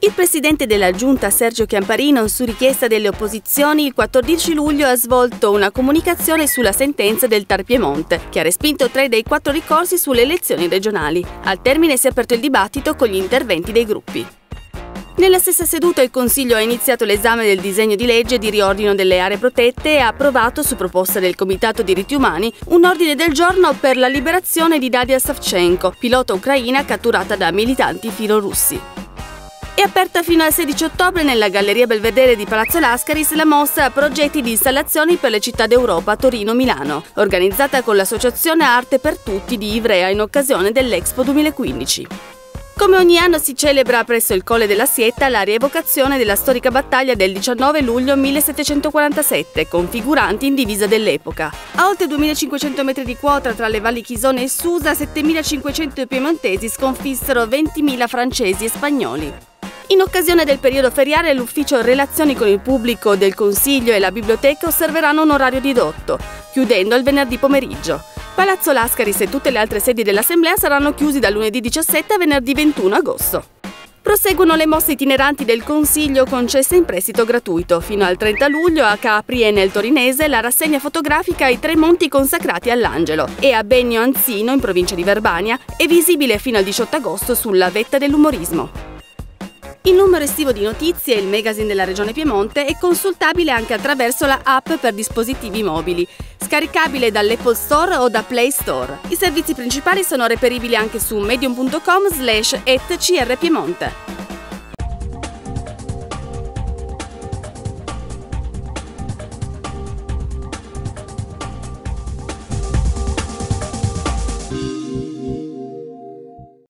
Il presidente della Giunta Sergio Chiamparino, su richiesta delle opposizioni, il 14 luglio ha svolto una comunicazione sulla sentenza del TAR Piemonte, che ha respinto 3 dei 4 ricorsi sulle elezioni regionali. Al termine si è aperto il dibattito con gli interventi dei gruppi. Nella stessa seduta il Consiglio ha iniziato l'esame del disegno di legge di riordino delle aree protette e ha approvato, su proposta del Comitato Diritti Umani, un ordine del giorno per la liberazione di Nadia Savchenko, pilota ucraina catturata da militanti filorussi. È aperta fino al 16 ottobre nella Galleria Belvedere di Palazzo Lascaris la mostra Progetti di installazioni per le città d'Europa Torino-Milano, organizzata con l'associazione Arte per Tutti di Ivrea in occasione dell'Expo 2015. Come ogni anno si celebra presso il Colle della Sietta la rievocazione della storica battaglia del 19 luglio 1747, con figuranti in divisa dell'epoca. A oltre 2500 metri di quota tra le valli Chisone e Susa, 7500 piemontesi sconfissero 20.000 francesi e spagnoli. In occasione del periodo feriale, l'Ufficio Relazioni con il Pubblico del Consiglio e la Biblioteca osserveranno un orario ridotto, chiudendo il venerdì pomeriggio. Palazzo Lascaris e tutte le altre sedi dell'Assemblea saranno chiusi da lunedì 17 a venerdì 21 agosto. Proseguono le mostre itineranti del Consiglio concesse in prestito gratuito. Fino al 30 luglio a Capri e nel Torinese la rassegna fotografica ai 3 monti consacrati all'Angelo e a Begno Anzino, in provincia di Verbania, è visibile fino al 18 agosto sulla Vetta dell'Umorismo. Il numero estivo di notizie, il magazine della Regione Piemonte, è consultabile anche attraverso la app per dispositivi mobili, scaricabile dall'Apple Store o da Play Store. I servizi principali sono reperibili anche su medium.com/@crpiemonte.